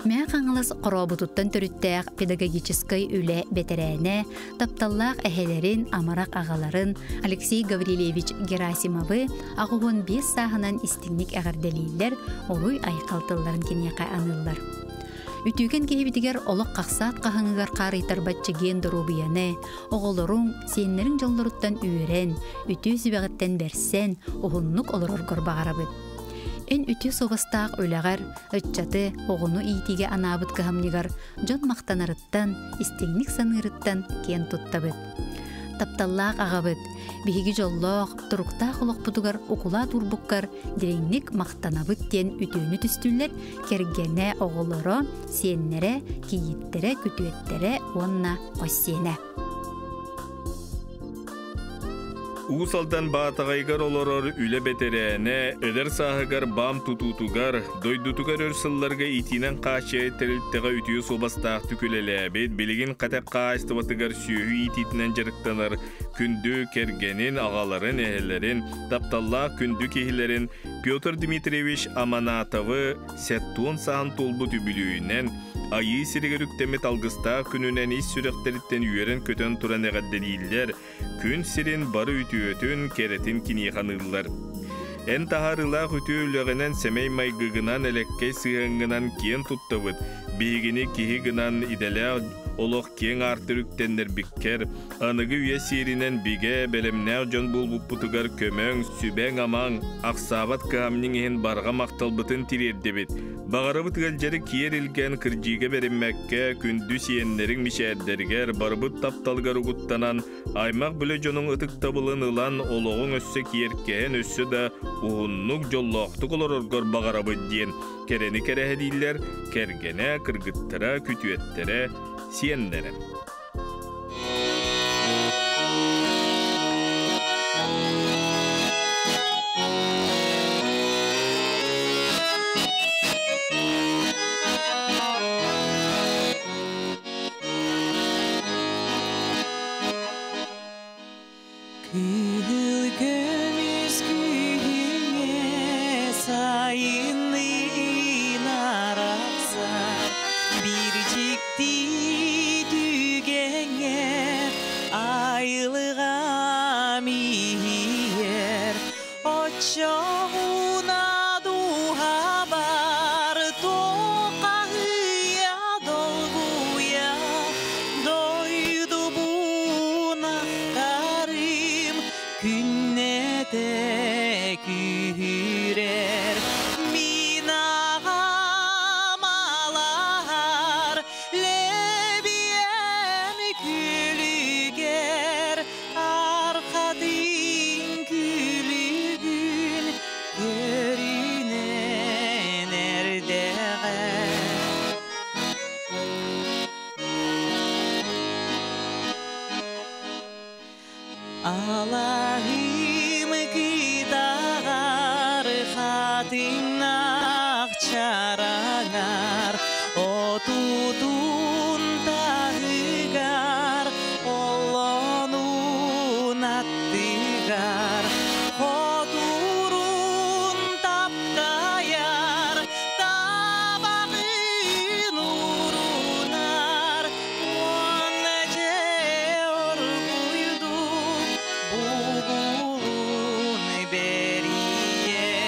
Мә қаңылыс қоробутуттан түріттәк педагогической үле бетерәне, тапталлақ әхелерін, амарақ ағаларын Алексей Гаврилевич Герасимовы ағуын 5 сағынан истигник әғарделейлер, олуй айқалтыларын кенеқа анылар. Үтіген кейбітігер олық қақсат қағыңығар қарайтар батчыген дұрубияны, оғылырың сенлерін жыллыруттан үйерен, үті сүбәғіттен берсен, оғыннық олырыр көрбағарабыд. Эн үті собастақ өләғар, үтчаты, оғыну ийтиге анабыт кығамнигар, жон мақтанарыттан, истигник санырыттан кен туттабыд. Тапталлақ ағабыд, биһиги жоллоқ, тұруқтақ олық бұдығар, оқула турбуккар, диреңник мақтанабыд тен үтіні түстілер, кергене оғылыры, сеннері, кейіттері, күтуеттері, онна қоссене. Уусалдан баатағайгар олорор үле бетерәне, эдер сағығар бам тутутугар, дойдутугар өрсылларға итинен қашы тәрілттіға үтіе собастақ түкілеләбет, білігін қатаққа астыватыгар сүйі ититінен жарықтанар, күнді кергенін, ағаларын, әхелерін, тапталла күнді кехілерін Петр Дмитриевич Аманатовы сәттуын саған толбу түбілуінен, айы сирегер үктемет алғыста күнінен ис сүректеліттен үйерін көтен тұран әғадделейлер, күн сирин бары үтіөтін керетін кинеғанылар. Ән тахарылақ үтіөлігінен сәмей майгығынан әлеккей сығыңынан кен тұттавыд, бейгіні кехігінан иделі олық кен артыр үктендер біккер, анығы үйе сиринен биге бәлемнәр жон бұлбұппұтығар көмөң, сүбәң амаң, ақсабат қамның ең барға мақталбытын тирердебет. Бағарыбыт ғалжары киер илген кіржиге беріммәкке күнді сиенлерің мишәддергер барбыт тапталғар ұғыттанан, аймақ білі жоның ұтық табылын ұлан олығың өссі киеркеен өссі да ұғыннық жоллақтық олар орғар бағарабыт дейін. Керені керәхедейлер, кергене, кіргіттіра, күтуеттері, сиенлері.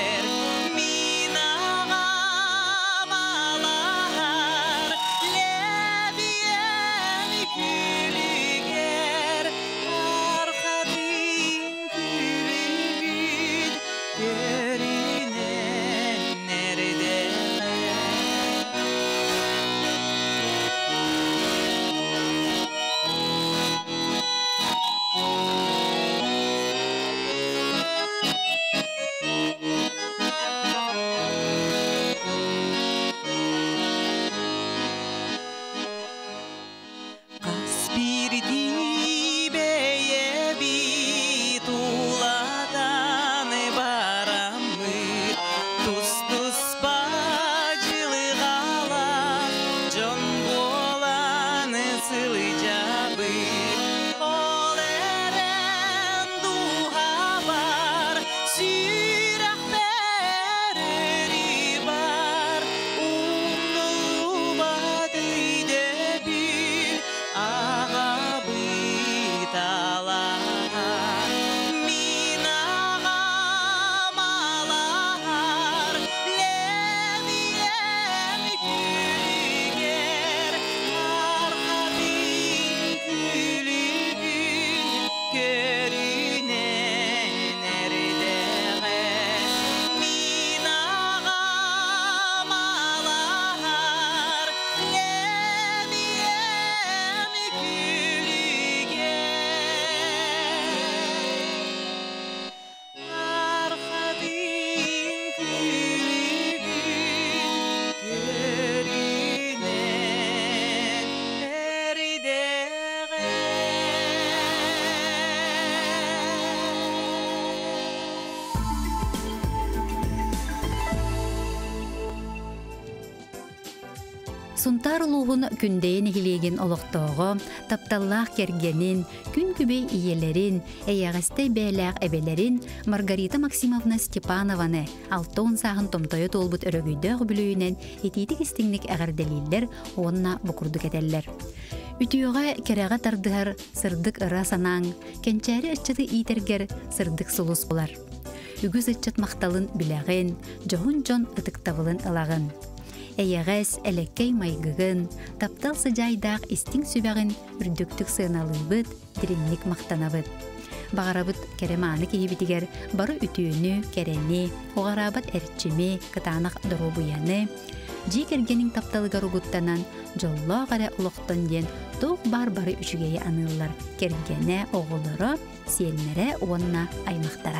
Yeah. Сунтар улуғын күндейін хилеген олықтоғы, тапталлақ кергенін, күн күбей иелерін, әйяғастай бәләқ әбелерін Маргарита Максимовна Степанованы 6 сағын томтойы толбыт өрөгүйдөг бүлүйінен ететік істіңнік әғірделейлер онына бұқырдық әдәллер. Үтіуға кереға тардығар сырдық ыра санаң, кенчәрі ұччыты итергер сырдық сұлыс бұлар. Үгіз ұччыт мақталын біләғын, жоғын жон ұтықтавылын ылағын. Әйәғәс әлеккей майгығын, таптал сыжайдақ істің сүбәғын үрдіктік сыналыбыт, диринник мақтанабыт. Бағарабыт кәреманы кейбітігер бары үтіуіні, кәрені, оғарабыт әртчіме, кытанақ дұру бұяны, жи кергенің тапталығар ұғыттанан жолла ғара ұлықтан ден тоқ бар-бары үшігейі анылар, кергені оғылары, сиелнері онына аймақтара.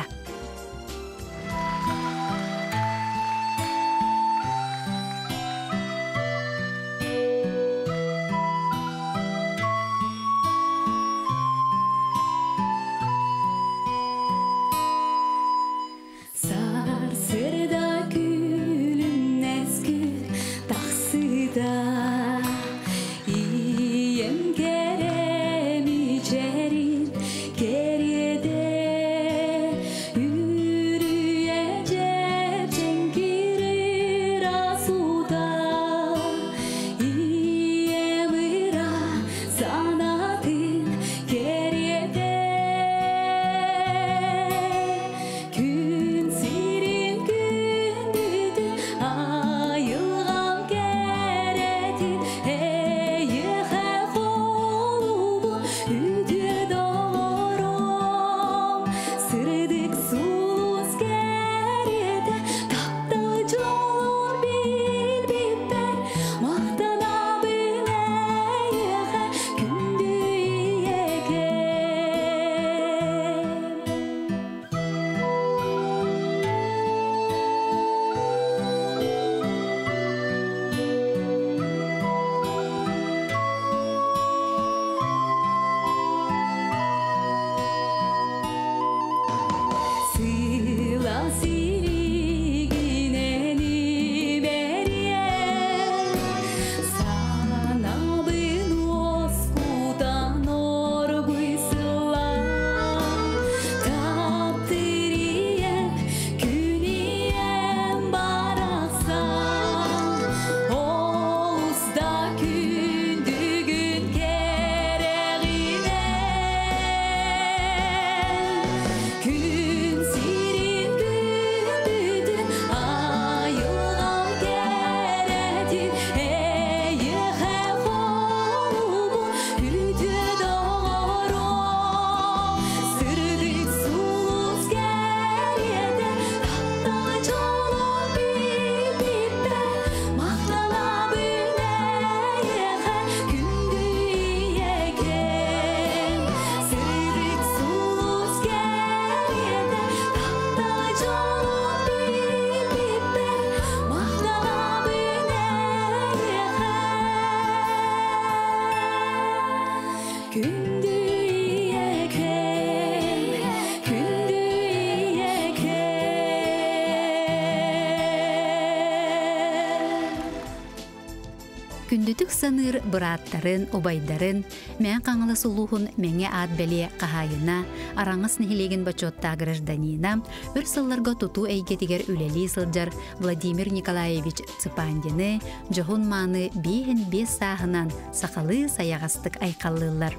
Күндүтүк саныр бұраттарын, обайдарын, мән қаңылы сұлуғын мәңе ад бәле қағайына, араңыз нехилеген бачотта гражданина, өр сылларға тұту әйгетігер үлелі сылжар Владимир Николаевич Цыпандины, жоғын маны бейін бес сағынан сақалы саяғастық айқалылар.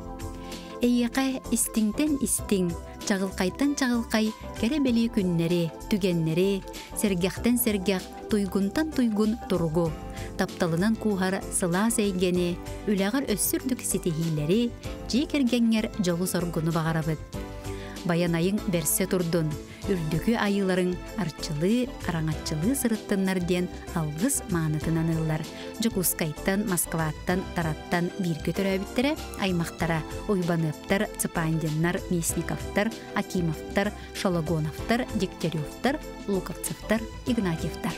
Эйеқай истиңтен истиң, чағылқайтан-чағылқай, кәребелі күннері, түгеннері, сергяқтен сергяқ, туйгунтан туйгун тұрғу. Тапталынан куғар сыла сейгені, үләғар өссүрдік сетихилері, жекергенер жолу соргуну бағарабыд. Баянайың берсе тұрдun, үрдікі айыларың арчылы, араңатчылы сырыттыннарден алғыз маанытынан ыллар. Жокускайттан, Москваттан, Тараттан бирге төрәбіттері аймақтара ойбаныптар, Цыпандиннар, Месниковтар, Акимовтар, Шологоновтар, Дегтяревтар, Луковцевтар, Игнатьевтар.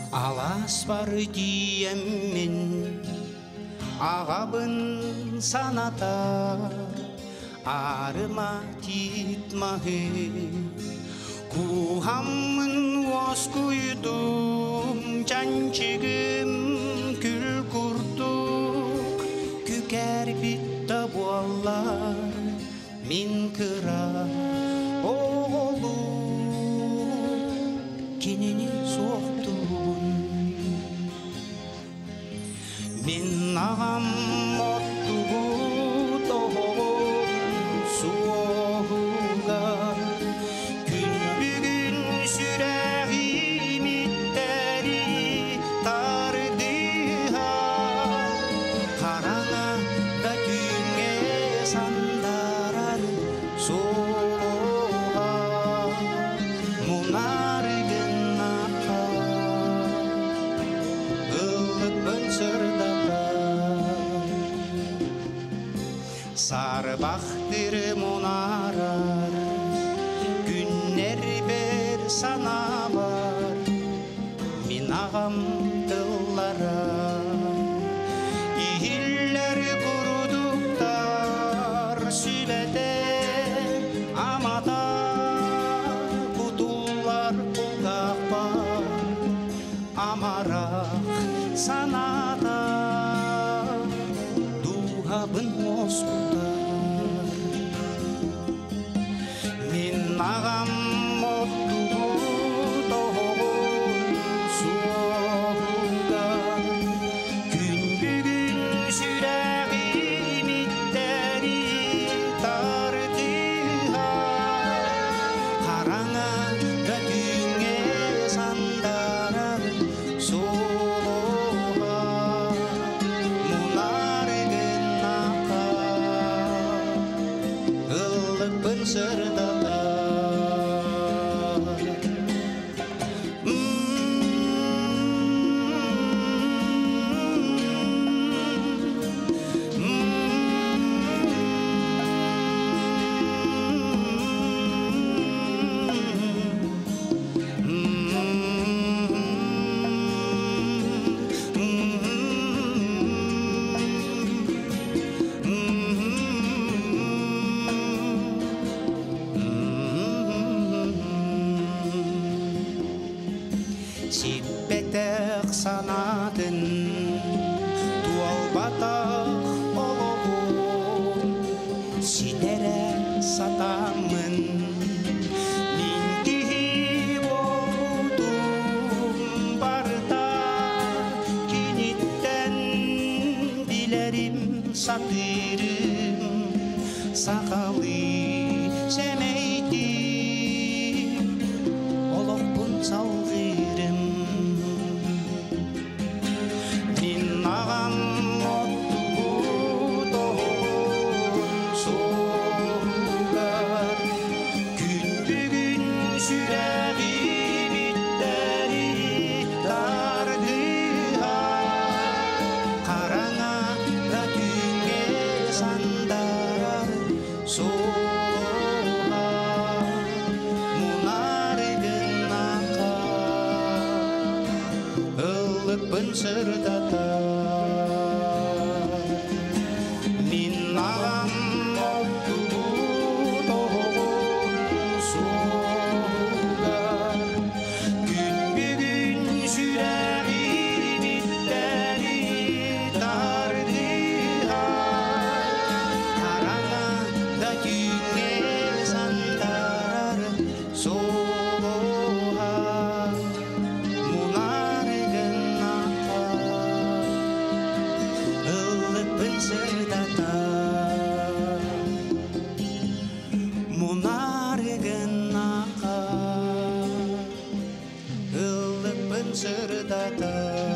Алас бар диеммен ағабын санатар арыма титмахы кухамын ос куйдум жанчыгым күл курдук күкәр битта буаллар мин кыра оғолу кенени соқтугун мин ағам оттугу тоғын суоғуга күн бүгін сүрәғи миттәри тардыға қараңа да күнге сандарар соға мұнарыгын ақа ылықпын сырдата сары бақтыр мұнарар күннер бер санабар мен ағам тыллара ихиллер курдуктар сүйлете амата кутулар кулгапа амарақ саната духабын оскутар мен ағам оттугу тоғын суоғуга күн бүгін сүрәғи миттәри тардыға қараңа да күнге сандарар соға мұнарыгын ақа ылықпын сырдата Сиппетек санатын туалбатақ олығым сидере сатамын мен күйіп олудым барда кенеттен билерім сатырым сақалы семейтім олықпын салғырым мен ағам оттугу тоғын соғугар күн бүгін сүрәғи биттәри тардыға қараңа да күнге сандарар соға мұнарыгын ақа ылықпын сырдата мен ағам оттугу тоғын соғугар күн бүгін сүрәғи биттәри тардыға қараңа да күнге сандарар соға мұнарыгын ақа ылықпын сырдата мұнарыгын ақа ылықпын сырдата